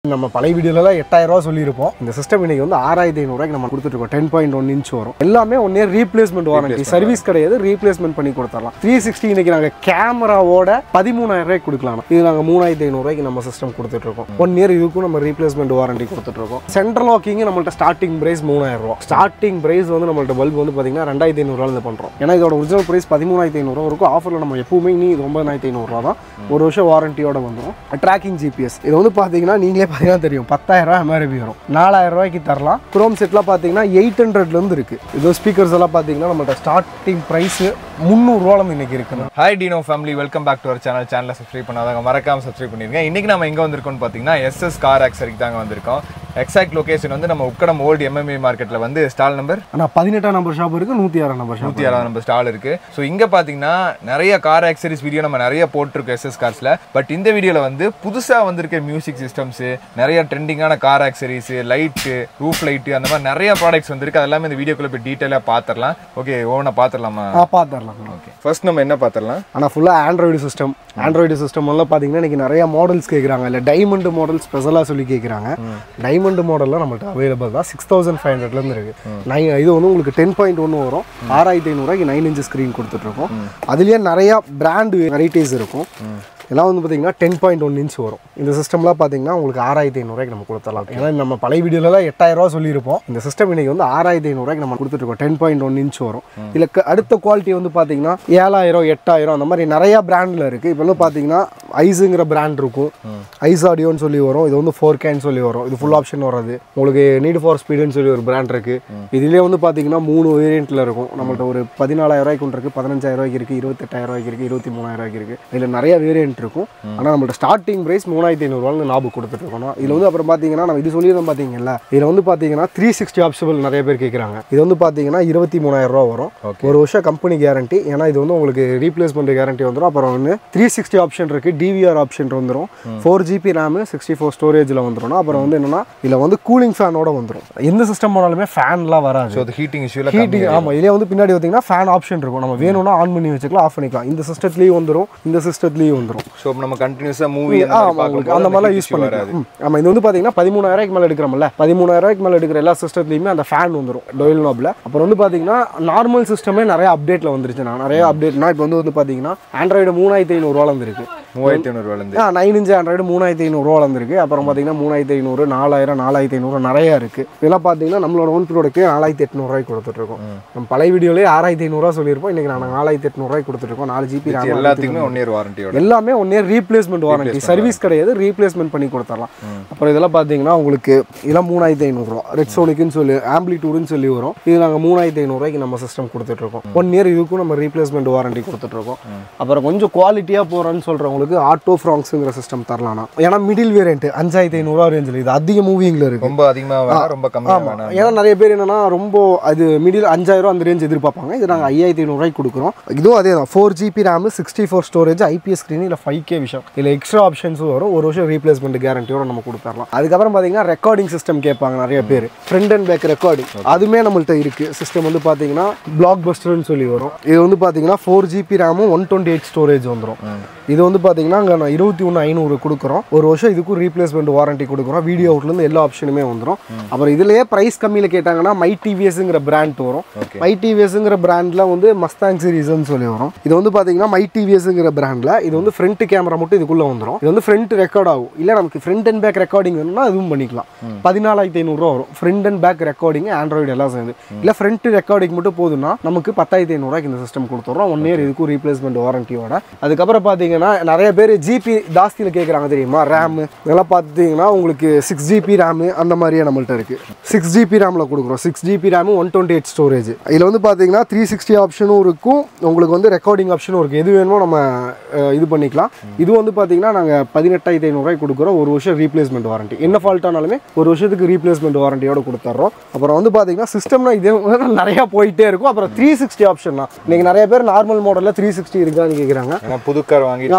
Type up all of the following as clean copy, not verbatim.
நம்ம பழைய வீடியோல 8000 ரூபாய் சொல்லியிருப்போம். இந்த சிஸ்டம் இன்னைக்கு வந்து 6500 ரூபாய்க்கு நம்ம கொடுத்துட்டு இருக்கோம். 10.1 இன்ச் வரும். எல்லாமே 1 இயர் ரீப்ளேஸ்மெண்ட் வாரண்டி, சர்வீஸ் கிடையாது, ரீப்ளேஸ்மெண்ட் பண்ணி கொடுத்துறலாம். 360 இன்னைக்கு நாங்க கேமராவோட 13000 ரூபாய்க்கு கொடுக்கலாம். இது நாங்க 3500 ரூபாய்க்கு நம்ம சிஸ்டம் கொடுத்துட்டு இருக்கோம். 1 இயர் இதுக்கும் நம்ம ரீப்ளேஸ்மெண்ட் வாரண்டி கொடுத்துட்டு இருக்கோம். சென்ட்ரல் லாக்கிங் நம்மள்ட்ட ஸ்டார்டிங் பிரைஸ் 3000 ரூபாய். ஸ்டார்டிங் பிரைஸ் வந்து நம்மள்ட்ட பல்ப் வந்து பாத்தீங்கன்னா 2500 ரூபாயில இருந்து பண்றோம். ஏன்னா இதோட ஒரிஜினல் பிரைஸ் 13500 ரூபாய் இருக்கும். ஆஃபர்ல நம்ம எப்பவுமே நீ 9500 ரூபாய் தான். ஒரு வருஷம் வாரண்டியோட வந்துடும். ட்ராக்கிங் ஜிபிஎஸ் இது வந்து பாத்தீங்கன்னா நீங்களே பாத்தீங்கன்னா தெரியும் 10000 ரூபாய் எம்ஆர்பி வரும். 4000 ரூபாய்க்கு தரலாம். குரோம் செட்லாம் பாத்தீங்கன்னா 800ல இருந்து இருக்கு. இது ஸ்பீக்கர்ஸ் எல்லாம் பாத்தீங்கன்னா நம்மள்ட்ட ஸ்டார்டிங் பிரைஸ் 300 ரூபாயில இருந்து இன்னைக்கு இருக்கு. Hi Dino family, welcome back to our channel. சேனலை சப்ஸ்கிரைப் பண்ணாதவங்க மறக்காம சப்ஸ்கிரைப் பண்ணிருங்க. இன்னைக்கு நம்ம எங்க வந்திருக்கோம்னு பாத்தீங்கன்னா எஸ்எஸ் கார் ஆக்சரிக்கு தாங்க வந்திருக்கோம். எக்ஸாக்ட் லொகேஷன் வந்து நம்ம உக்கடம் ஓல்டு எம்எம்ஏ மார்க்கெட்ல வந்து ஸ்டால் நம்பர் 18ஆம் நம்பர் ஷாப் இருக்கு, 106ஆம் நம்பர் ஷாப், 106ஆம் நம்பர் ஸ்டால் இருக்கு. ஸோ இங்க பாத்தீங்கன்னா நிறைய கார் ஆக்சரிஸ் வீடியோ நம்ம நிறைய போட்டிருக்கோம் எஸ்எஸ் கார்ஸ்ல. பட் இந்த வீடியோல வந்து புதுசா வந்திருக்க மியூசிக் சிஸ்டம்ஸ், நிறைய ட்ரெண்டிங்கான car accessories, light, roof light, அந்த மாதிரி நிறைய ப்ராடக்ட்ஸ் வந்திருக்கு. அதெல்லாமே இந்த வீடியோக்குள்ள போய் டீட்டெயிலாக பார்த்துடலாம். ஓகே, ஓவனா பார்த்துடலாமா? பார்த்துடலாம். ஓகே, ஃபர்ஸ்ட் நம்ம என்ன பார்த்துடலாம்? ஆனால் ஃபுல்லாக ஆண்ட்ராய்டு சிஸ்டம். ஆண்ட்ராய்டு சிஸ்டம் எல்லாம் பார்த்தீங்கன்னா இன்னைக்கு நிறைய மாடல்ஸ் கேட்குறாங்க. இல்லை டைமண்ட் மாடல் ஸ்பெஷலாக சொல்லி கேட்குறாங்க. டைமண்ட் மாடல்லாம் நம்மள்ட்ட அவைலபிள் தான். 6500 இருக்கு. இது வந்து உங்களுக்கு 10.1 வரும். 6500 ரூபாய்க்கு 9 இன்ச் ஸ்க்ரீன் கொடுத்துட்ருக்கோம். அதுலேயே நிறையா பிராண்ட் வெரைட்டிஸ் இருக்கும். எல்லாம் வந்து பார்த்தீங்கன்னா 10.1 இன்ச் வரும். இந்த சிஸ்டம்லாம் பார்த்தீங்கன்னா உங்களுக்கு 6500 ரூபாய்க்கு நம்ம கொடுத்துடலாம். ஏன்னா நம்ம பழைய வீடியோல 8000 ரூபாய் சொல்லியிருப்போம். இந்த சிஸ்டம் இன்னைக்கு வந்து 6500 ரூபாய்க்கு நம்ம கொடுத்துருக்கோம். 10.1 இன்ச் வரும். இதில் அடுத்த குவாலிட்டி வந்து பார்த்தீங்கன்னா 7000, 8000 அந்த மாதிரி நிறைய பிராண்டில் இருக்குது. இப்போ வந்து பார்த்தீங்கன்னா ஐஸுங்கிற பிராண்ட் இருக்கும். ஐஸ் ஆடியோன்னு சொல்லி வரும். இது வந்து 4Kன்னு சொல்லி வரும். இது ஃபுல் ஆப்ஷன் வராது. உங்களுக்கு நீட் ஃபார் ஸ்பீடுன்னு சொல்லி ஒரு பிராண்ட் இருக்குது. இதுலேயே வந்து பார்த்தீங்கன்னா 3 வேரியண்ட்டில் இருக்கும். நம்மள்ட்ட ஒரு 14000 ரூபாய்க்கு ஒன்று இருக்குது, 15000 ரூபாய்க்கு இருக்குது, 28000 ரூபாய்க்கு இருக்குது, 23000 ரூபாய்க்கு இருக்குது. இதில் நிறைய வேரியண்ட் இருக்கும். ஆனால் நம்மள்ட்ட ஸ்டார்டிங் பிரைஸ் 3500 ரூபாய்னு ஞாபகம் கொடுத்துட்டு இருக்கோம். இதில் வந்து அப்புறம் பார்த்தீங்கன்னா நம்ம இது சொல்லியிருந்தோம் பார்த்தீங்கன்னா, இதில் வந்து பார்த்தீங்கன்னா 360 ஆப்ஷனல் நிறைய பேர் கேட்குறாங்க. இது வந்து பார்த்தீங்கன்னா 23000 ரூபா வரும். ஒரு வருஷம் கம்பெனி கேரண்டி. ஏன்னா இது வந்து உங்களுக்கு ரீப்ளேஸ்மெண்ட் கேரண்டி வந்துடும். அப்புறம் வந்து 360 ஆப்ஷன் இருக்குது, டிவிஆர் ஆப்ஷன் வந்துடும், 4GB ரேம், 64 ஸ்டோரேஜில் வந்துடும். அப்புறம் வந்து என்னன்னா இதில் வந்து கூலிங் ஃபேனோட வந்துடும். எந்த சிஸ்டம் போனாலுமே ஃபேன்லாம் வராது. ஸோ ஹீட்டிங் இஷ்யூல ஹீட்டிங் ஆமாம். இதிலே வந்து பின்னாடி பார்த்தீங்கன்னா ஃபேன் ஆப்ஷன் இருக்கும். நம்ம வேணும்னா ஆன் பண்ணி வச்சுக்கலாம், ஆஃப் பண்ணிக்கலாம். இந்த சிஸ்டத்துலேயும் வந்துடும், இந்த சிஸ்டத்துலேயும் வந்துடும். ஸோ நம்ம கண்டினியூஸா மூவி அந்த மாதிரிலாம் யூஸ் பண்ணிக்கலாம். ஆமாம், இது வந்து பார்த்தீங்கன்னா 13000 ரூபாய்க்கு மேலே எடுக்கிறோம்ல, 13000 ரூபாய்க்கு மேலே எடுக்கிற எல்லா சிஸ்டத்துலையுமே அந்த ஃபேன் வந்துடும் டொயல் நாப்ல. அப்புறம் வந்து பார்த்தீங்கன்னா நார்மல் சிஸ்டமே நிறைய அப்டேட்டில் வந்துருச்சு. நிறைய அப்டேட்னா இப்போ வந்து பார்த்தீங்கன்னா ஆண்ட்ராய்டு 3500 ரூபாய் வந்துருக்கு. 3500 ரூபாய் 9 இன்ச் ஆண்ட்ராய்டு 3500 ரூபாய் வந்துருக்கு. அப்புறம் பார்த்தீங்கன்னா 3500, 4000, 4500 நிறைய இருக்குது. இதெல்லாம் பார்த்தீங்கன்னா நம்மளோட ஓன் ப்ராடக்ட் 4800 ரூபாய்க்கு கொடுத்துட்ருக்கோம். நம்ம பழைய வீடியோலேயே 6500 ரூபாய் சொல்லியிருப்போம். இன்றைக்கி நாங்கள் 4800 ரூபாய்க்கு கொடுத்துட்ருக்கோம். 4GB ரேம், எல்லாத்துக்குமே 1 இயர் வாரண்டி. எல்லாமே 1 இயர் ரீப்ளேஸ்மெண்ட் வாரண்டி, சர்வீஸ் கிடையாது, ரீப்ளேஸ்மெண்ட் பண்ணி கொடுத்துடலாம். அப்புறம் இதெல்லாம் பார்த்தீங்கன்னா உங்களுக்கு இதெல்லாம் 3500 ரூபா. ரெட் சோனிக்குன்னு சொல்லி ஆம்பிளிட்யூடுன்னு சொல்லி வரும். இது நாங்கள் 3500 ரூபாய்க்கு நம்ம சிஸ்டம் கொடுத்துட்ருக்கோம். 1 இயர் இதுக்கும் நம்ம ரீப்ளேஸ்மெண்ட் வாரண்டி கொடுத்துட்ருக்கோம். அப்புறம் கொஞ்சம் குவாலிட்டியாக போகிறேன்னு சொல்கிறவங்களுக்கு ஆட்டோ ஃப்ராங்ஸுங்கிற சிஸ்டம் தரலாம். ஏன்னா மிடில் வேரியன்ட் 5500 ரூபா ரேஞ்சில் இது அதிக மூவிங்கில் இருக்குது. ரொம்ப அதிகமாக ரொம்ப கம்மியாக. ஏன்னா நிறைய பேர் என்னன்னா ரொம்ப அது மிடில் 5000 அந்த ரேஞ்ச் எதிர்பார்ப்பாங்க. இது நாங்கள் 5500 ரூபாய்க்கு கொடுக்குறோம். இதுவும் அதே தான். 4GB RAM, 64 storage, IPS screen, இல்லை 5K விஷயம், இல்லை எக்ஸ்ட்ரா ஆப்ஷன்ஸும் வரும். ஒரு வருஷம் ரீப்ளேஸ்மெண்ட் கேரண்டியோட நம்ம கொடுத்துடலாம். அதுக்கப்புறம் பார்த்தீங்கன்னா ரெக்கார்டிங் சிஸ்டம் கேட்பாங்க நிறைய பேர். ஃப்ரண்ட் அண்ட் பேக் ரெக்கார்டிங் அதுவுமே நம்மள்ட்ட இருக்கு. சிஸ்டம் வந்து பார்த்தீங்கன்னா பிளாக் பஸ்டர்னு சொல்லி வரும். இது வந்து பார்த்தீங்கன்னா 4GB ரேமும் 128 ஸ்டோரேஜ் வந்துடும். இது வந்து பார்த்தீங்கன்னா அங்கே நான் 21,500 கொடுக்குறோம். ஒரு வருஷம் இதுக்கும் ரீப்ளேஸ்மெண்ட் வாரண்டி கொடுக்குறோம். வீடியோ அவுட்லேருந்து எல்லா ஆப்ஷனுமே வந்துடும். அப்புறம் இதுலேயே ப்ரைஸ் கம்மியில் கேட்டாங்கன்னா மை டிவிஎஸ்ங்கிற பிராண்ட் வரும். மை டிவிஎஸ்ங்கிற பிராண்டில் வந்து மஸ்தாங் சீரிஸ்ன்னு சொல்லி வரும். இது வந்து பார்த்தீங்கன்னா மை டிவிஎஸ்ங்கிற பிராண்டில் இது வந்து ஃப்ரண்ட் கேமரா மட்டும் இதுக்குள்ளே வந்துடும். இது வந்து ஃப்ரண்ட் ரெக்கார்ட் ஆகும். இல்லை நமக்கு ஃப்ரண்ட் அண்ட் பேக் ரெக்கார்டிங் வேணும்னா அதுவும் பண்ணிக்கலாம். 14500 ரூபா வரும். Front and back recording Android எல்லாம் சேர்ந்து. இல்லை ஃப்ரண்ட் ரெக்கார்டிங் மட்டும் போதுன்னா நமக்கு 10500 ரூபாய்க்கு இந்த சிஸ்டம் கொடுத்துட்றோம். 1 இயர் இதுக்கும் ரீப்ளேஸ்மெண்ட் வாரண்டியோட. அதுக்கப்புறம் பார்த்தீங்கன்னா நிறைய பேர் ஜிபி ஜாஸ்தியில் கேட்குறாங்க தெரியுமா, ரேம் இதெல்லாம் பார்த்தீங்கன்னா உங்களுக்கு 6GB ரேமு அந்த மாதிரியே நம்மள்ட்ட இருக்குது. 6GB ரேமில் கொடுக்குறோம். 6GB RAM, 128 storage. இதில் வந்து பார்த்தீங்கன்னா 360 ஆப்ஷனும் இருக்கும். உங்களுக்கு வந்து ரெக்கார்டிங் ஆப்ஷனும் இருக்குது. எது வேணுமோ நம்ம இது பண்ணிக்கலாம். இது வந்து பார்த்தீங்கன்னா நாங்கள் 18500 ரூபாய்க்கு கொடுக்குறோம். ஒரு வருஷம் ரீப்ளேஸ்மெண்ட் வாரண்டி. என்ன ஃபால்ட் ஆனாலுமே ஒரு வருஷத்துக்கு ரீப்ளேஸ்மெண்ட் வாரண்டியோட கொடுத்துட்றோம். அப்புறம் வந்து பார்த்தீங்கன்னா சிஸ்டம்னா இதே நிறையா போயிட்டே இருக்கும். அப்புறம் 360 ஆப்ஷன் தான். இன்னைக்கு நிறைய பேர் நார்மல் மாடலில் 360 இருக்கான்னு கேட்குறாங்க. புது கார் வாங்கிட்டு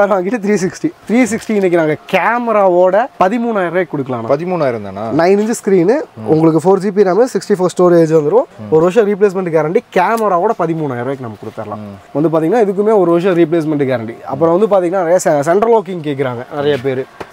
360 இன்னைக்கு நாங்கள் கேமராவோட 13000 ரூபாய்க்கு கொடுக்கலாம். 13000 தானா? 9 இன்ச் ஸ்க்ரீனு, உங்களுக்கு 4GB ரேம், 64 ஸ்டோரேஜ் வந்துடும். ஒரு வருஷம் ரீப்ளேஸ்மெண்ட் கேரண்டி. கேமராவோட 13000 ரூபாய்க்கு நம்ம கொடுத்துடலாம். வந்து பார்த்தீங்கன்னா இதுக்குமே ஒரு வருஷம் ரீப்ளேஸ்மெண்ட் கேரண்டி. அப்புறம் வந்து பார்த்தீங்கன்னா நிறைய சென்ட்ரல் லாக்கிங் கேட்குறாங்க நிறைய பேர்.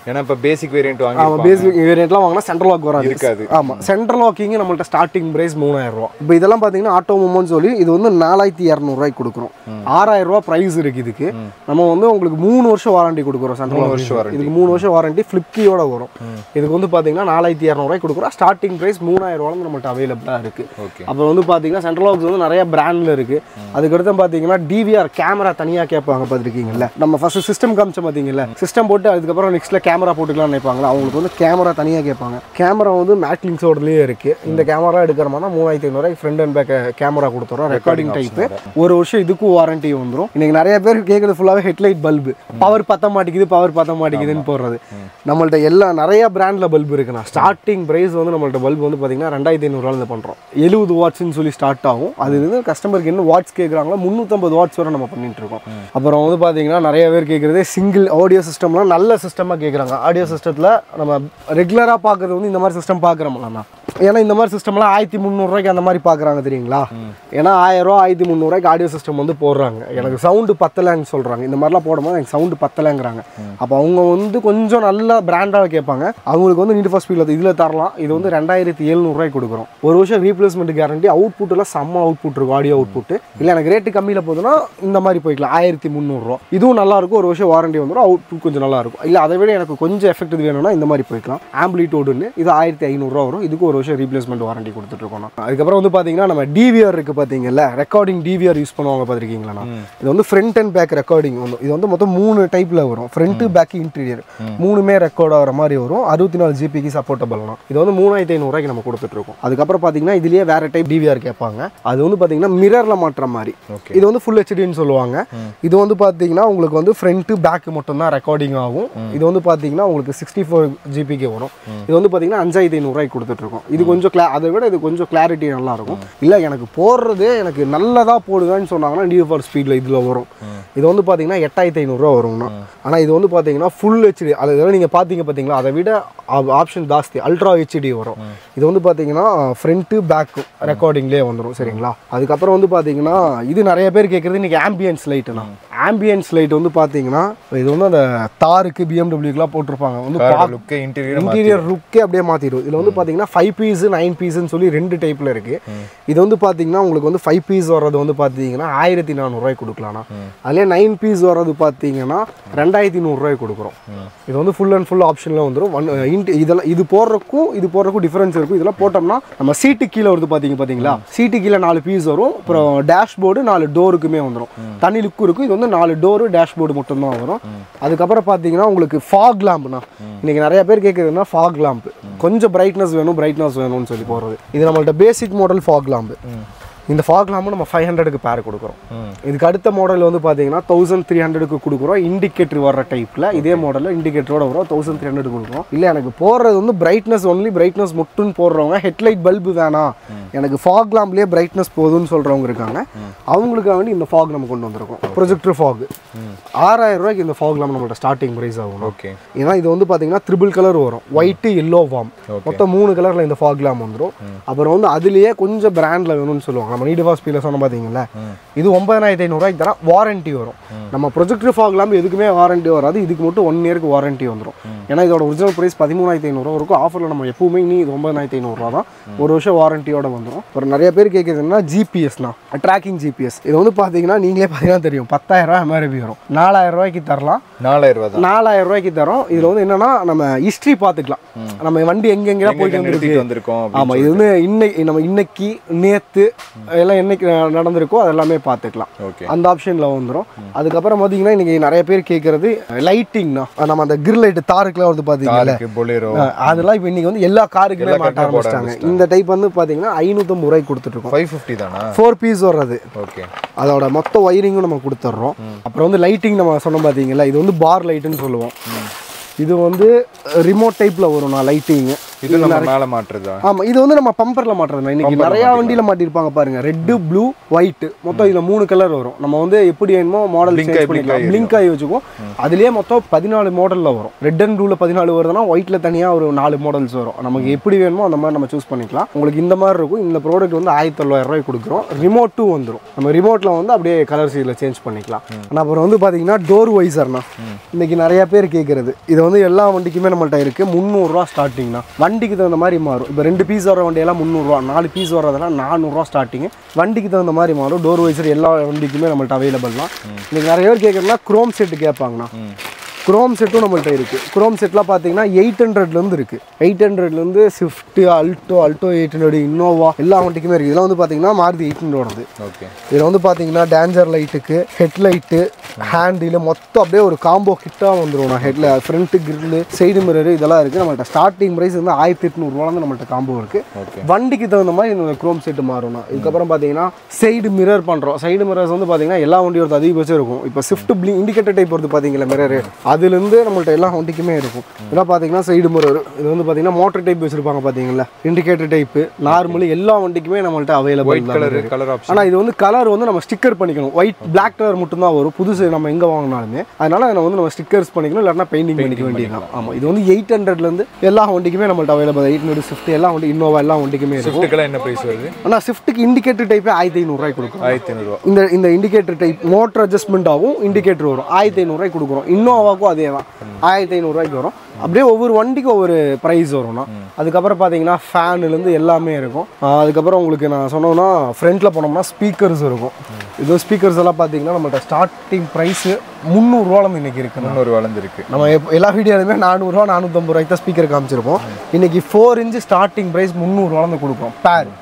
ஏன்னா இப்போ பேசிக் வேரியன்ட் வாங்கி ஆமாம் பேசிக் வேரியன்ட்லாம் வாங்கினா சென்ட்ரல் லாக் வராது இருக்காது. ஆமாம் சென்ட்ரல் லாக்கிங் நம்மள்ட்ட ஸ்டார்டிங் பிரைஸ் 3000 ரூபா. இப்போ இதெல்லாம் பார்த்தீங்கன்னா ஆட்டோ மோமோன்னு சொல்லி இது வந்து 4200 கொடுக்குறோம். 6000 ரூபா ப்ரைஸ் இருக்கு இதுக்கு. நம்ம வந்து உங்களுக்கு 3 வருஷம் வாரண்டி கொடுக்குறோம். சென்ட்ரல் லாக் இதுக்கு 3 வருஷம் வாரண்டி ஃப்ளிப்கியோட வரும். இதுக்கு வந்து பார்த்தீங்கன்னா 4200 கொடுக்குறோம். ஸ்டார்டிங் பிரைஸ் 3000 ரூபா நம்மள்ட்ட அவைலபிளாக இருக்கு. அப்புறம் வந்து பார்த்தீங்கன்னா சென்ட்ரல் லாக்ஸ் வந்து நிறைய பிராண்ட்ல இருக்கு. அதுக்கடுத்து பார்த்தீங்கன்னா டிவிஆர் கேமரா தனியாக கேட்பாங்க பார்த்துருக்கீங்கல்ல. நம்ம ஃபர்ஸ்ட் சிஸ்டம் காமிச்சோம் பார்த்தீங்களா, சிஸ்டம் போட்டு அதுக்கப்புறம் நெக்ஸ்ட்ல கேமரா போட்டுக்கலாம்னு நினைப்பாங்களா, அவங்களுக்கு வந்து கேமரா தனியாக கேட்பாங்க. கேமரா வந்து மேட்லிங்ஸோடலேயே இருக்கு. இந்த கேமரா எடுக்கிற மாதிரி 3500 ஃப்ரண்ட் அண்ட் பேக் கேமரா கொடுத்துறோம். ரெக்கார்டிங் டைப் 1 வருஷம் இதுக்கும் வாரண்டி வந்துடும். இன்னைக்கு நிறைய பேர் கேட்கறது ஃபுல்லாகவே ஹெட்லைட் பல்பு பவர் பத்த மாட்டேங்குதுன்னு போடுறது. நம்மள்ட்ட எல்லாம் நிறைய பிராண்ட்ல பல்பு இருக்குண்ணா. ஸ்டார்டிங் பிரைஸ் வந்து நம்மள்ட்ட பல்பு வந்து பார்த்தீங்கன்னா 2500 பண்றோம். 70 வாட்ஸ்ன்னு சொல்லி ஸ்டார்ட் ஆகும். அது வந்து கஸ்டமருக்கு என்ன வாட்ஸ் கேட்குறாங்களோ 350 வாட்ஸ் வரை நம்ம பண்ணிட்டு இருக்கோம். அப்புறம் வந்து பார்த்தீங்கன்னா நிறைய பேர் கேட்குறது சிங்கிள் ஆடியோ சிஸ்டம்லாம் நல்ல சிஸ்டமாக கேட்குறாங்க. ஆடியோ சிஸ்டத்தில் நம்ம ரெகுலராக பார்க்குறது வந்து இந்த மாதிரி சிஸ்டம் பார்க்குறோம்லண்ணா. ஏன்னா இந்த மாதிரி சிஸ்டம்லாம் 1300 அந்த மாதிரி பார்க்குறாங்க தெரியுங்களா. ஏன்னா 1000 1300 ஆடியோ சிஸ்டம் வந்து போடுறாங்க. எனக்கு சவுண்டு பத்தலைன்னு சொல்கிறாங்க. இந்த மாதிரிலாம் போடும்போது எனக்கு சவுண்டு பத்தலைங்கிறாங்க. அப்போ அவங்க வந்து கொஞ்சம் நல்ல பிராண்டாக கேட்பாங்க. அவங்களுக்கு வந்து நீட் ஃபார் ஸ்பீடில் இதில் தரலாம். இது வந்து 2700 கொடுக்குறோம். 1 வருஷம் ரீப்ளேஸ்மெண்ட் கேரண்டி. அவுட்புட்டில் செம்ம அவுட்புட் இருக்கும். ஆடியோ அவுட்புட் இல்லை எனக்கு ரேட்டு கம்மியில் போகுதுன்னா இந்த மாதிரி போய்க்கலாம். 1300 இதுவும் நல்லாயிருக்கும். 1 வருஷம் வாரண்டி வந்துடும். அவுட்புட் கொஞ்சம் நல்லாயிருக்கும். இல்லை அதை விட எனக்கு கொஞ்சம் எஃபெக்ட் இது வேணும்னா இந்த மாதிரி போய்க்கலாம். ஆம்பிளிட்யூடுன்னு இது 1500 வரும். இதுக்கு 1 வருஷம் ரீப்ளேஸ்மெண்ட் வாரண்டி கொடுத்துட்ருக்கோம். அதுக்கப்புறம் வந்து பார்த்தீங்கன்னா நம்ம டிவிஆர் இருக்குது பார்த்தீங்கல்ல, ரெக்கார்டிங் டிவிஆர் யூஸ் பண்ணுவாங்க பார்த்துருக்கீங்களா. இது வந்து ஃப்ரண்ட் அண்ட் பேக் ரெக்கார்டிங் வந்து இது வந்து மொத்தம் 3 டைப்பில் வரும். ஃப்ரண்ட் பேக் இன்டீரியர் 3மே ரெக்கார்ட் ஆகிற மாதிரி வரும். 64 ஜிபிக்கு சப்போர்ட்டபிள்னா இது வந்து 3500 நம்ம கொடுத்துட்ருக்கோம். அதுக்கப்புறம் பார்த்தீங்கன்னா இதுலேயே வேற டைப் டிவிஆர் கேட்பாங்க. அது வந்து பார்த்தீங்கன்னா மிரரில் மாட்டுற மாதிரி. இது வந்து ஃபுல் ஹெச்டின்னு சொல்லுவாங்க. இது வந்து பார்த்தீங்கன்னா உங்களுக்கு வந்து ஃப்ரண்ட் பேக் மட்டும் தான் ரெக்கார்டிங் ஆகும். இது வந்து பார்த்தீங்கன்னா உங்களுக்கு 64 ஜிபிக்கு வரும். இது வந்து பார்த்தீங்கன்னா 5500 கொடுத்துட்ருக்கோம். இது கொஞ்சம் அதை விட இது கொஞ்சம் கிளாரிட்டி நல்லா இருக்கும். இல்லை எனக்கு போடுறது எனக்கு நல்லதாக போடுவேன்னு சொன்னாங்கன்னா நீட் ஃபார் ஸ்பீடில் இதில் வரும். இது வந்து பார்த்தீங்கன்னா 8500 வரும்னா. ஆனால் இது வந்து பார்த்தீங்கன்னா ஃபுல் ஹெச்டி. அது நீங்கள் பார்த்தீங்களா அதை விட ஆப்ஷன் ஜாஸ்தி அல்ட்ரா ஹெச்டி வரும். இது வந்து பார்த்தீங்கன்னா ஃப்ரண்ட்டு பேக்கு ரெக்கார்டிங்லேயே வந்துடும். சரிங்களா. அதுக்கப்புறம் வந்து பார்த்தீங்கன்னா இது நிறைய பேர் கேட்குறது இன்றைக்கி ஆம்பியன்ஸ் லைட்டுனா. ஆம்பியன்ஸ் லைட் வந்து பார்த்தீங்கன்னா இது வந்து அந்த தாருக்கு பிஎம்டபிள்யூக்குலாம் போட்டிருப்பாங்க. வந்து இன்டீரியர் லுக்கே அப்படியே மாற்றிடும். இதில் வந்து பார்த்தீங்கன்னா 5 பீஸ் 9 பீஸ்ன்னு சொல்லி 2 டைப்பில் இருக்குது. இது வந்து பார்த்தீங்கன்னா உங்களுக்கு வந்து 5 பீஸ் வர்றது வந்து பார்த்தீங்கன்னா 1400 கொடுக்கலாம்னா. அதுலேயே 9 பீஸ் வர்றது பார்த்தீங்கன்னா 2100 கொடுக்குறோம். இது வந்து ஃபுல் அண்ட் ஃபுல் ஆப்ஷனில் வந்துடும். இதெல்லாம் இது போடுறக்கும் டிஃபரன்ஸ் இருக்கும். இதெல்லாம் போட்டோம்னா நம்ம சீட்டு கீழே வருது பார்த்தீங்களா, சீட்டு கீழே 4 பீஸ் வரும். அப்புறம் டேஷ்போர்டு 4 டோருக்குமே வந்துடும். தனி லுக்கு இருக்கும். இது வந்து 4 டோரு டேஷ்போர்டு மட்டும்தான் வரும். அதுக்கப்புறம் பார்த்தீங்கன்னா உங்களுக்கு ஃபாக் லேம்ப்னா இன்னைக்கு நிறைய பேர் கேட்குறதுன்னா ஃபாக் லேம்ப் கொஞ்சம் பிரைட்னஸ் வேணும்னு சொல்லி போடுறது. இது நம்மள்ட்ட பேசிக் மாடல் ஃபாக் லேம்ப். இந்த ஃபாக் லேம்பு நம்ம 500க்கு பேர் கொடுக்குறோம். இதுக்கு அடுத்த மாடல் வந்து பார்த்தீங்கன்னா 1300க்கு கொடுக்குறோம். இண்டிகேட்டர் வர்ற டைப்பில் இதே மாடலில் இண்டிகேட்டரோட வரும். 1300 கொடுக்குறோம். இல்லை எனக்கு போடுறது வந்து பிரைட்னஸ் மட்டும் போடுறவங்க, ஹெட்லைட் பல்பு வேணாம் எனக்கு ஃபாக் லேம்ப்லேயே பிரைட்னஸ் போதுன்னு சொல்கிறவங்க இருக்காங்க. அவங்களுக்காக வேண்டி இந்த ஃபாக் நம்ம கொண்டு வந்திருக்கோம். ப்ரொஜெக்டர் ஃபாக் 6000 இந்த ஃபாக் லேம்ப் நம்மளோட ஸ்டார்டிங் ப்ரைஸ் ஆகும். ஓகே. ஏன்னா இது வந்து பார்த்தீங்கன்னா 3 கலர் வரும். ஒயிட்டு எல்லோ வார்ம் மொத்தம் 3 கலரில் இந்த ஃபாக் லேம்ப் வந்துடும். அப்புறம் வந்து அதுலேயே கொஞ்சம் பிராண்டில் வேணும்னு சொல்லுவாங்க. நம்ம நீட் ஃபார் ஸ்பீடில் சொன்ன பார்த்தீங்களா, இது 9500 தர வாரண்டி வரும். நம்ம ப்ரொஜெக்டர் ஃபாக் லேம்ப் எதுக்குமே வாரண்டி வராது. இதுக்கு மட்டும் 1 இயருக்கு வாரண்டி வந்துடும். ஏன்னா இதோட ஒரிஜினல் ப்ரைஸ் 13500 இருக்கும். ஆஃபரில் நம்ம எப்பவுமே இனி இது 9500 தான். 1 வருஷம் வாரண்டியோட வந்துடும். அப்புறம் நிறைய பேர் கேட்குறதுன்னா ஜிபிஎஸ்னா ட்ராக்கிங் ஜிபிஎஸ். இது வந்து பார்த்தீங்கன்னா நீங்களே பார்த்தீங்கன்னா தெரியும் 10000 எம்ஆர்பி வரும். 4000 தரலாம். 4000 தரோம். இதில் வந்து என்னன்னா நம்ம ஹிஸ்ட்ரி பார்த்துக்கலாம். நம்ம வண்டி எங்கெங்கெல்லாம் போயிட்டு வந்திருக்கோம். ஆமாம், இது வந்து இன்னைக்கு நேற்று எல்லாம் என்னைக்கு நடந்திருக்கோ அதெல்லாமே பார்த்துக்கலாம். அந்த ஆப்ஷனில் வந்துடும். அதுக்கப்புறம் பார்த்தீங்கன்னா இன்னைக்கு நிறைய பேர் கேட்கறது லைட்டிங்னா நம்ம அந்த கிரில் லைட்டு தாருக்குலாம் வந்து பார்த்தீங்கன்னா அதெல்லாம் இப்போ இன்னைக்கு வந்து எல்லா காருக்குமே மாட்ட ஆரம்பிச்சிட்டாங்க. இந்த டைப் வந்து பார்த்தீங்கன்னா 550 கொடுத்துட்ருக்கோம். 550 தானா 4 பீஸ் வர்றது. ஓகே. அதோட மொத்த ஒயரிங்கும் நம்ம கொடுத்துட்றோம். அப்புறம் வந்து லைட்டிங் நம்ம சொன்னோம் பார்த்தீங்களா, இது வந்து பார் லைட்டுன்னு சொல்லுவோம். இது வந்து ரிமோட் டைப்பில் வரும். நான் லைட்டிங்கு இது நம்ம மேல மாட்டுறதா? ஆமா, இது வந்து நம்ம பம்பர்ல மாட்டுறதுனா. இன்னைக்கு நிறைய வண்டியில மாட்டிருப்பாங்க பாருங்க, ரெட் ப்ளூ ஒயிட், மொத்தம் இதுல 3 கலர் வரும். நம்ம வந்து எப்படி வேணுமோ மாடல் சேஞ்ச் பண்ணிக்கலாம். பிளிங்க் ஆகி வச்சுக்கோம். அதுலயே மொத்தம் 14 மாடல்ல வரும். ரெட் அண்ட் ப்ளூல 14 வருதுன்னா ஒயிட்ல தனியா ஒரு 4 மாடல்ஸ் வரும். நமக்கு எப்படி வேணுமோ அந்த மாதிரி நம்ம சூஸ் பண்ணிக்கலாம். உங்களுக்கு இந்த மாதிரி இருக்கும். இந்த ப்ராடக்ட் வந்து 1900 ரூபாய் கொடுக்குறோம். ரிமோட்டும் வந்துடும். நம்ம ரிமோட்ல வந்து அப்படியே கலர் சீல சேஞ்ச் பண்ணிக்கலாம். ஆனால் அப்புறம் வந்து பாத்தீங்கன்னா டோர் வைசர்னா இன்னைக்கு நிறைய பேர் கேட்கறது. இது வந்து எல்லா வண்டிக்குமே நம்மள்ட்ட இருக்கு. 300 ரூபா ஸ்டார்டிங்னா. வண்டிக்கு தகுந்த மாதிரி மாறும். இப்போ 2 பீஸ் வர வண்டியெல்லாம் 300 ரூபா, 4 பீஸ் வரதெல்லாம் 400 ரூபா ஸ்டார்டிங். வண்டிக்கு தகுந்த மாதிரி மாறும். டோர் வைசர் எல்லா வண்டிக்குமே நம்மள்ட்ட அவைலபிள் தான். இன்னைக்கு நிறைய பேர் கேட்கறதுனா குரோம் செட் கேட்பாங்கண்ணா. குரோம் செட்டும் நம்மள்ட்ட இருக்குது. குரோம் செட்லாம் பார்த்தீங்கன்னா 800லேருந்து இருக்குது. 800லேருந்து ஸ்விஃப்ட், அல்டோ 800, இன்னோவா எல்லா வண்டிக்குமே இருக்குது. இதெல்லாம் வந்து பார்த்தீங்கன்னா மாருதி 800 ஓகே. இதில் வந்து பார்த்தீங்கன்னா டேஞ்சர் லைட்டுக்கு, ஹெட்லைட்டு, ஹேண்டில் மொத்தம் அப்படியே ஒரு காம்போ கிட்டாக வந்துடும். நான் ஹெட்டில் ஃப்ரண்ட்டு கிரில்லு, சைடு மிரரு இதெல்லாம் இருக்குது. நம்மள்ட்ட ஸ்டார்டிங் ப்ரைஸ் வந்து 1800 ரூபாலேருந்து நம்மள்ட்ட காம்போ இருக்குது. வண்டிக்கு தகுந்த மாதிரி இந்த குரோம் செட்டு மாறும்னா. இதுக்கப்புறம் பார்த்தீங்கன்னா சைடு மிரர் பண்ணுறோம். சைடு மிரர்ஸ் வந்து பார்த்தீங்கன்னா எல்லா வண்டியோட அதிகபட்சம் இருக்கும். இப்போ ஸ்விஃப்ட் இண்டிகேட்டர் டைப் வருது பார்த்தீங்களா மிரரு, அதுலேருந்து நம்மள்ட்ட எல்லா வண்டிக்குமே இருக்கும். இதெல்லாம் பார்த்தீங்கன்னா சைடு மிரர். இது வந்து பார்த்தீங்கன்னா மோட்டர் டைப் வச்சிருப்பாங்க பார்த்தீங்களா, இண்டிகேட்டர் டைப்பு நார்மலி எல்லா வண்டிக்குமே நம்மள்ட்ட அவைலபிள் கலர். ஆனால் இது வந்து கலர் வந்து நம்ம ஸ்டிக்கர் பண்ணிக்கணும். ஒயிட் பிளாக் கலர் மட்டும் தான் வரும் புதுசு நம்ம எங்கே வாங்கினாலுமே. அதனால அதை வந்து நம்ம ஸ்டிக்கர்ஸ் பண்ணிக்கணும், இல்லைன்னா பெயிண்டிங் பண்ணிக்க வேண்டியதுதான். ஆமாம், இது வந்து 800லேருந்து எல்லா வண்டிக்குமே நம்மள்ட்ட அவைலபிள். 800 ஸ்விஃப்ட் எல்லா வண்டி, இன்னோவா எல்லா வண்டிக்குமே இருக்கும். என்ன ப்ரைஸ் வருது? ஆனால் ஸ்விஃப்ட்டுக்கு இண்டிகேட்டர் டைப்பே 1500 ரூபாய் கொடுக்கும். 1500 ரூபா. இந்த இண்டிகேட்டர் டைப் மோட்டர் அட்ஜஸ்ட்மெண்ட் ஆகும், இண்டிகேட்டர் வரும். 1500 ரூபாய் கொடுக்குறோம். இன்னோவாக்கும் அதே தான் 1500 ரூபாய்க்கு வரும். அப்படியே ஒவ்வொரு வண்டிக்கும் ஒவ்வொரு ப்ரைஸ் வரும்னா. அதுக்கப்புறம் பார்த்தீங்கன்னா ஃபேனுலேருந்து எல்லாமே இருக்கும். அதுக்கப்புறம் உங்களுக்கு நான் சொன்னோன்னா ஃப்ரண்ட்டில் போனோம்னா ஸ்பீக்கர்ஸ் இருக்கும். இது ஸ்பீக்கர்ஸ் எல்லாம் பார்த்தீங்கன்னா நம்மள்ட்ட ஸ்டார்டிங் ப்ரைஸு 300 ரூபாலேருந்து இன்றைக்கி இருக்குது. 300 ரூபாலேருந்து இருக்குது. நம்ம எல்லா வீடியோலையுமே 400 ரூபா 450 ரூபாய்க்கு தான் ஸ்பீக்கர் காமிச்சிருப்போம். இன்றைக்கி 4 இன்ச்சு ஸ்டார்டிங் ப்ரைஸ் 300 ரூபாலேருந்து கொடுக்குறோம்.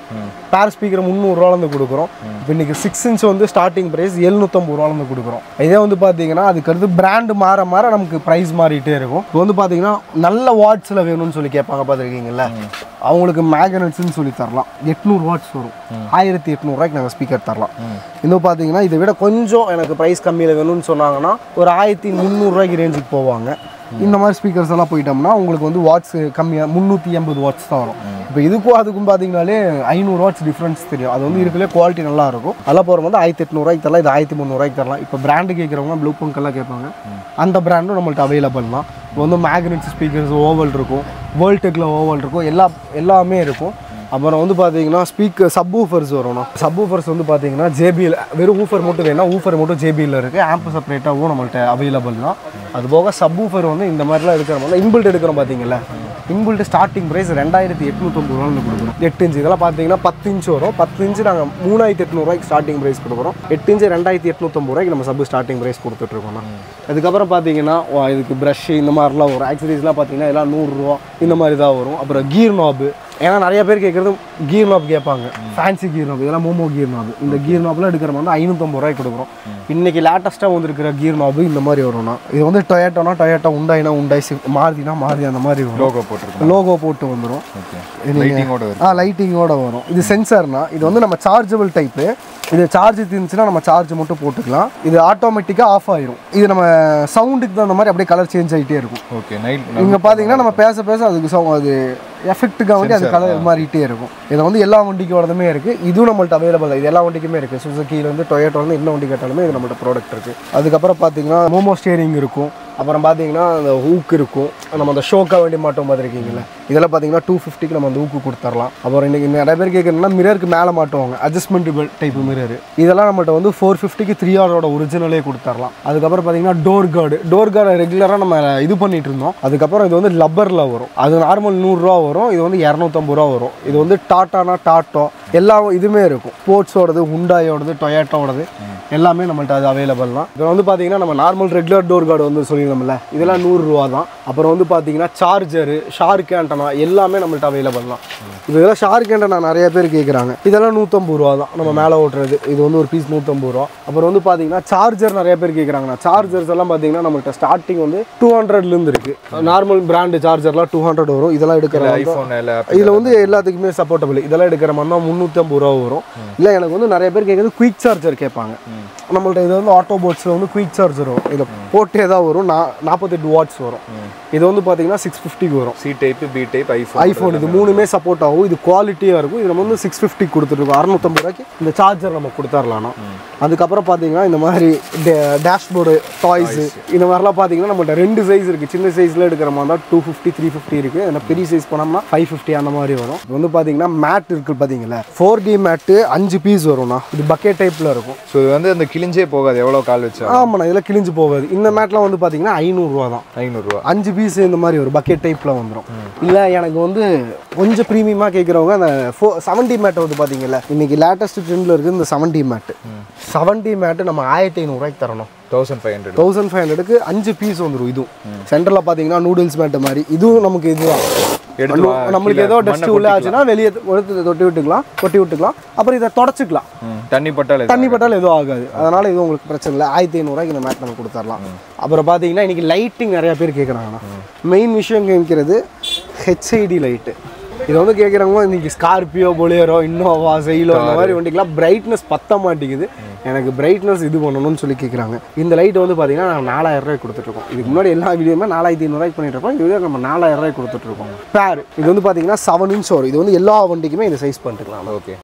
பேர் ஸ்பீக்கர் 300 ரூபாலேருந்து கொடுக்குறோம். இப்போ இன்றைக்கி 6 இன்ச் வந்து ஸ்டார்டிங் ப்ரைஸ் 750 ரூபாலேருந்து கொடுக்குறோம். இதே வந்து பார்த்தீங்கன்னா அதுக்கடுத்து பிராண்டு மாற மாற நமக்கு ப்ரைஸ் மாறிட்டே இருக்கும். இப்போ வந்து பார்த்தீங்கன்னா நல்ல வாட்ஸில் வேணும்னு சொல்லி கேட்பாங்க பார்த்துருக்கீங்கல்ல, அவங்களுக்கு மேக்னட்ஸ்ன்னு சொல்லி தரலாம். 800 வாட்ஸ் வரும். 1800 ரூபாய்க்கு நாங்கள் ஸ்பீக்கர் தரலாம். இன்னும் பார்த்தீங்கன்னா இதை விட கொஞ்சம் எனக்கு ப்ரைஸ் கம்மியில் வேணும்னு சொன்னாங்கன்னா ஒரு 1300 ரூபாய்க்கு ரேஞ்சுக்கு போவாங்க. இந்த மாதிரி ஸ்பீக்கர்ஸ் எல்லாம் போயிட்டோம்னா உங்களுக்கு வந்து வாட்ஸ் கம்மியாக 380 வாட்ஸ் தான் வரும். இப்போ இதுக்கும் அதுக்கும் பார்த்தீங்கன்னாலே 500 வாட்ஸ் டிஃப்ரென்ஸ் தெரியும். அது வந்து இருக்கிறதுலே குவாலிட்டி நல்லா இருக்கும். அதெல்லாம் போகிற வந்து 1800 ரூபாய்க்கு தரலாம், இது 1300 ரூபாய்க்கு தரலாம். இப்போ பிராண்டு கேட்குறவங்க ப்ளூ பங்க் கேட்பாங்க. அந்த பிராண்டும் நம்மள்ட்ட அவைலபிள் தான். இப்போ வந்து மேக்னெட் ஸ்பீக்கர்ஸ் ஓவல் இருக்கும், வேர்ல்டெக்கில் ஓவல் இருக்கும், எல்லாமே இருக்கும். அப்புறம் வந்து பார்த்தீங்கன்னா ஸ்பீக்கர் சப்வூஃபர்ஸ் வரணும். சப்வூஃபர்ஸ் வந்து பார்த்தீங்கன்னா ஜேபிஎல் வெறும் ஊஃபர் மட்டும் வேணா ஊஃபர் மட்டும் ஜேபிஎல் இருக்குது. ஆம்ப் செப்பரேட்டாகவும் நம்மள்ட்ட அவைலபிள் தான். அது போக சப்வூஃபர் வந்து இந்த மாதிரிலாம் எடுக்கிற மாதிரி இன்பில்ட் எடுக்கிறோம் பார்த்தீங்களா, இன்பில்ட் ஸ்டார்டிங் ப்ரைஸ் 2850 ரூபான்னு கொடுக்குறோம். 8 இன்ச்சு இதெல்லாம் பார்த்தீங்கன்னா 10 இன்ச்சு வரும். 10 இன்ச்சு நாங்கள் 3800 ரூபாய்க்கு ஸ்டார்டிங் ப்ரைஸ் கொடுக்குறோம். 8 இன்ச்சு 2850 ரூபாய்க்கு நம்ம சப் ஸ்டார்டிங் ப்ரைஸ் கொடுத்துட்ருக்கோம். அதுக்கப்புறம் பார்த்தீங்கன்னா இதுக்கு ப்ரஷ் இந்த மாதிரிலாம் வரும். ஆக்சரிஸ்லாம் பார்த்தீங்கன்னா எல்லாம் 100 ரூபா இந்த மாதிரி தான் வரும். அப்புறம் கீர் நாபு, ஏன்னா நிறைய பேர் கேட்குறது கீர் நாப் கேட்பாங்க. ஃபேன்சி கீர் நாப், இதெல்லாம் மோமோ கீர் நாப். இந்த கீர் நாப்லாம் எடுக்கிற மாதிரி 550 ரூபாய்க்கு கொடுக்குறோம். இன்றைக்கி லேட்டஸ்ட்டாக வந்துருக்கிற கீர் நாபு இந்த மாதிரி வரும்னா, இது வந்து டொயோட்டா, உண்டாயினா உண்டாய், மாருதினா மாருதி அந்த மாதிரி வரும். லோகோ போட்டு வந்துடும். லைட்டிங்கோட வரும். இது சென்சார்னா, இது வந்து நம்ம சார்ஜபிள் டைப்பு. இது சார்ஜ் இருந்துச்சுன்னா நம்ம சார்ஜ் மட்டும் போட்டுக்கலாம். இது ஆட்டோமேட்டிக்காக ஆஃப் ஆயிரும். இது நம்ம சவுண்டுக்கு தகுந்த மாதிரி அப்படியே கலர் சேஞ்ச் ஆகிட்டே இருக்கும். ஓகே, இங்கே பார்த்தீங்கன்னா நம்ம பேச அதுக்கு அது எஃபெக்ட்டுக்காக வேண்டி அது கலர் மாறிட்டே இருக்கும். இதை வந்து எல்லா வண்டிக்கோடதுமே இருக்குது. இதுவும் நம்மள்ட்ட அவைலபிள். இது எல்லா வண்டிக்குமே இருக்குது. சுசுக்கிலேருந்து டொயோட்டாலேருந்து என்ன வண்டி கேட்டாலுமே இது நம்மள்ட்ட ப்ராடக்ட் இருக்குது. அதுக்கப்புறம் பார்த்தீங்கன்னா மோமோ ஸ்டேரிங் இருக்கும். அப்புறம் பார்த்தீங்கன்னா அந்த ஹூக் இருக்கும். நம்ம அந்த ஷோக்காக வேண்டி மாட்டோம் பார்த்துருக்கீங்களா, இதெல்லாம் பார்த்தீங்கன்னா 250க்கு நம்ம அந்த ஹூக்கு கொடுத்துடலாம். அப்புறம் இன்றைக்கி நிறைய பேர் கேட்குறதுனா மிரருக்கு மேலே மாட்டுவாங்க, அட்ஜஸ்ட்மெண்ட் டைப் மிரர். இதெல்லாம் நம்மள்ட்ட வந்து 450க்கு 3Rோட ஒரிஜினலே கொடுத்துடலாம். அதுக்கப்புறம் பார்த்தீங்கன்னா டோர் கார்டு ரெகுலராக நம்ம இது பண்ணிட்டு இருந்தோம். அதுக்கப்புறம் இது வந்து லப்பரில் வரும். அது நார்மல் 100 ரூபா வரும். இது வந்து 250 ரூபா வரும். இது வந்து டாட்டானா டாட்டோ எல்லா இதுவுமே இருக்கும். ஸ்போர்ட்ஸோடது, ஹுண்டாயோடது, டொயோட்டோடது எல்லாமே நம்மள்ட்ட அது அவைலபிள் தான். இப்போ வந்து பார்த்தீங்கன்னா நம்ம நார்மல் ரெகுலர் டோர் கார்டு வந்து சொல்லியிருந்தோம்ல, இதெல்லாம் 100 ரூபா தான். அப்புறம் வந்து பார்த்தீங்கன்னா சார்ஜரு, ஷார்க் ஆண்டனா எல்லாமே நம்மள்ட்ட அவைலபிள் தான். இப்போ இதெல்லாம் ஷார்க் ஆண்டனா நிறைய பேர் கேட்குறாங்க. இதெல்லாம் 150 ரூபா தான் நம்ம மேலே ஓட்டுறது. இது வந்து ஒரு பீஸ் 150 ரூபா. அப்புறம் வந்து பார்த்தீங்கன்னா சார்ஜர் நிறைய பேர் கேட்குறாங்கண்ணா. சார்ஜர்ஸ் எல்லாம் பார்த்தீங்கன்னா நம்மள்ட்ட ஸ்டார்டிங் வந்து 200லேருந்து இருக்குது. நார்மல் பிராண்டு சார்ஜர்லாம் 200 வரும். இதெல்லாம் எடுக்கிற இதில் வந்து எல்லாத்துக்குமே சப்போர்ட்டபிள். இதெல்லாம் எடுக்கிற மாதிரி தான் 350 ரூபா வரும். இல்லை எனக்கு வந்து நிறைய பேர் கேட்குறது குயிக் சார்ஜர் கேட்பாங்க. நம்மள்ட்ட இது வந்து ஆட்டோ போட்ஸில் வந்து குயிக் சார்ஜர் வரும். இதில் போட்டே தான் வரும். 48 வாட்ஸ் வரும். இது வந்து பார்த்தீங்கன்னா 650க்கு வரும். C type, B type, iPhone இது மூணுமே சப்போர்ட் ஆகும். இது குவாலிட்டியாக இருக்கும். இது நம்ம வந்து 650 கொடுத்துருக்கோம். 650 ரூபாய்க்கு இந்த சார்ஜர் நம்ம கொடுத்துர்லாம். அதுக்கப்புறம் பார்த்தீங்கன்னா இந்த மாதிரி டேஷ்போர்டு டாய்ஸு இந்த மாதிரிலாம் பார்த்தீங்கன்னா நம்மள்ட்ட 2 சைஸ் இருக்குது. சின்ன சைஸில் எடுக்கிற மாதிரி தான் 250, 350 இருக்குது. அந்த பெரிய சைஸ் போனோம்னா 550 அந்த மாதிரி வரும். இது வந்து பார்த்தீங்கன்னா மேட் இருக்குது பார்த்தீங்களா, 4D மேட்டு 5 பீஸ் வரும்ண்ணா. இது பக்கெட் டைப்பில் இருக்கும். ஸோ இது வந்து அந்த கிழிஞ்சே போகாது எவ்வளோ கால் வச்சா? ஆமாண்ணா, இதெல்லாம் கிழிஞ்சு போகாது. இந்த மேட்லாம் வந்து பார்த்தீங்கன்னா 500 ரூபா தான். 500 ரூபா 5 பீஸ் இந்த மாதிரி ஒரு பக்கெட் டைப்பில் வந்துடும். இல்லை எனக்கு வந்து கொஞ்சம் ப்ரீமியமாக கேட்குறவங்க அந்த 70 மேட் வந்து பார்த்தீங்களா, இன்னைக்கு லேட்டஸ்ட் ட்ரெண்டில் இருக்குது இந்த 70 மேட்டு. 70 மேட்டு நம்ம 1500 ரூபாய்க்கு தரணும். 1500க்கு 5 பீஸ் வந்துடும். இதுவும் சென்டரில் பார்த்தீங்கன்னா நூடுல்ஸ் மேட்டு மாதிரி. இதுவும் நமக்கு இதுதான். நம்மளுக்கு ஏதோ டஸ்ட் உள்ள ஆச்சுன்னா வெளியே கொட்டி விட்டுக்கலாம். அப்புறம் இதை தொடச்சிக்கலாம். தண்ணி பட்டால் எதுவும் ஆகாது. அதனால இது உங்களுக்கு பிரச்சனை இல்லை. 1500 ரூபாய்க்கு இந்த மேட் நம்ம கொடுத்துடலாம். அப்புறம் பார்த்தீங்கன்னா இன்னைக்கு லைட்டிங் நிறைய பேர் கேட்குறாங்கண்ணா. மெயின் விஷயம் கேட்கிறது HID லைட்டு. இதை வந்து கேட்குறவங்க இன்னைக்கு ஸ்கார்பியோ, பொலியரோ, இன்னோவா, செயிலோ இந்த மாதிரி வண்டிக்கெலாம் பிரைட்னஸ் பத்த மாட்டேங்குது. எனக்கு பிரைட்னஸ் இது பண்ணணும்னு சொல்லி கேட்குறாங்க. இந்த லைட் வந்து பார்த்தீங்கன்னா நான் 4000 ரூபாய்க்கு கொடுத்துட்ருக்கோம். இதுக்கு முன்னாடி எல்லா வீடியோமே 4500 ரூபாய்க்கு பண்ணிட்டு இருக்கோம். இது நம்ம 4000 ரூபாய்க்கு கொடுத்துட்ருக்கோம். பேர் இது வந்து பார்த்தீங்கன்னா 7 இன்ச் வரும். இது வந்து எல்லா வண்டிக்குமே இந்த சைஸ் பண்ணிட்டுக்கலாம். ஓகே.